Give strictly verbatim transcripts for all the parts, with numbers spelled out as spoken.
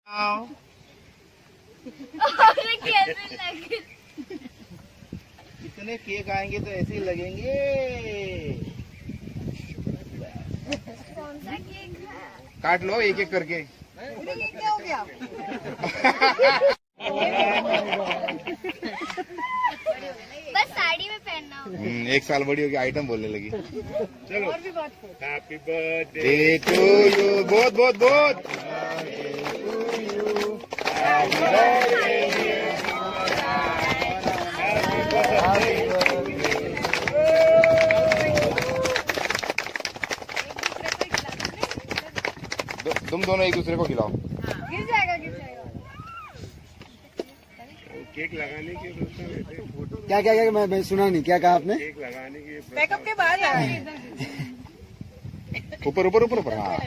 कैसे लगे? इतने केक आएंगे तो ऐसे ही लगेंगे। कौन सा केक है? काट लो एक एक करके। ये क्या हो गया? बस साड़ी में पहनना होगा। एक साल बड़ी होगी आइटम बोलने लगी। चलो और भी बात करो। Happy birthday to you. बहुत बहुत बहुत तुम दोनों एक दूसरे को खिलाओ। गिर जाएगा गिर जाएगा। केक लगाने की क्या क्या क्या मैं, मैं सुना नहीं, क्या कहा आपने? केक लगाने की मेकअप के बाद आए। ऊपर ऊपर ऊपर ऊपर। हाँ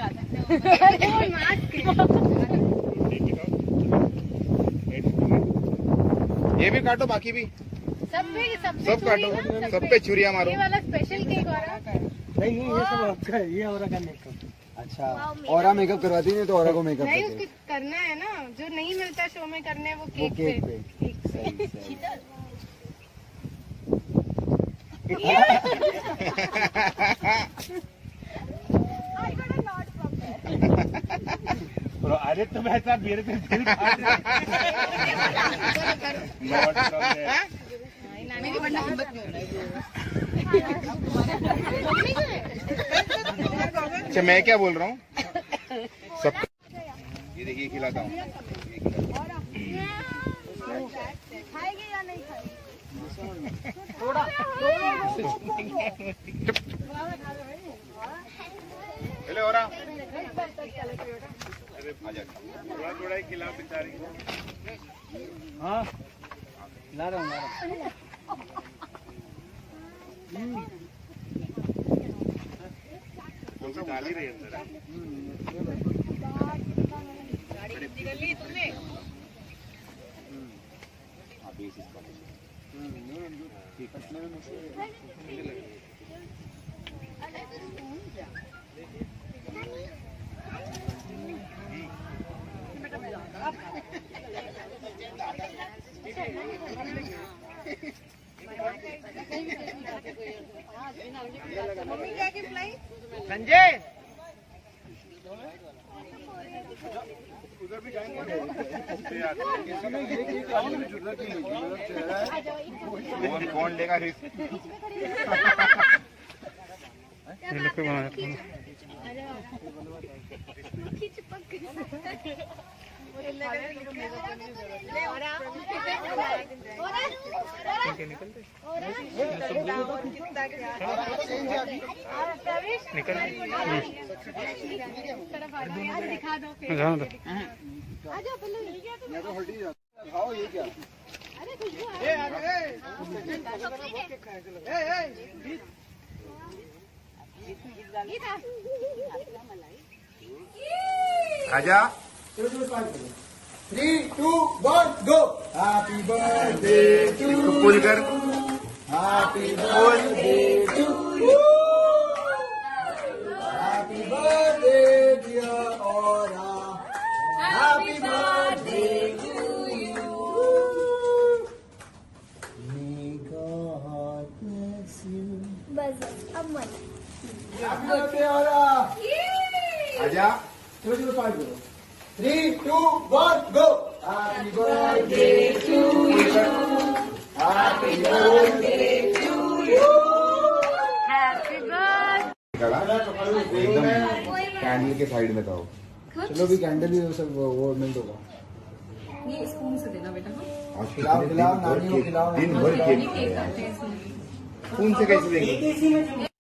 ये भी काटो, बाकी भी सब पे सब पे सब काटो, सब पे छुरियां मारो। ये वाला स्पेशल केक हो रहा है। नहीं नहीं ये सब आपका, ये औरा का मेकअप। अच्छा औरा मेकअप करवाती नहीं तो औरा को मेकअप नहीं करते उसको करना है ना, जो नहीं मिलता शो में करने वो वो केक केक पे। पे। सही सही। अरे तुम ऐसा मेरे पे दिल मेरी वरना हिम्मत नहीं अच्छा मैं क्या बोल रहा हूँ सब। ये देखिए खिलाता हूँ। खाएगी या नहीं खाएगी? थोड़ा चले हो रहा थोड़ा थोड़ा ही खिला बेचारी को। हाँ ला रहा हूँ ला रहा हूँ। डाल ही रही अंदर। मम्मी क्या की फ्लाई? संजय उधर भी जाएंगे। कौन कौन लेगा रिस्क? निकल दिखा दो। खाओ ये क्या? अरे खुशबू आजा। Three two one go. Happy birthday to पूरी कर। Happy birthday to you. Happy birthday dear Aura. Happy birthday to you. May God bless you. बस अब मत। Happy birthday Aura. आजा। चलो चलो पाँच करो। Three two one go. Happy birthday to you. Happy birthday to you. Happy birthday. एकदम candle के साइड में था वो। चलो भी कैंडल ही सब वो मिल होगा। ये स्पून से देना बेटा। आज खिलाओ खिलाओ नानी को खिलाओ। दिन भर केक स्पून से कैसे देंगे?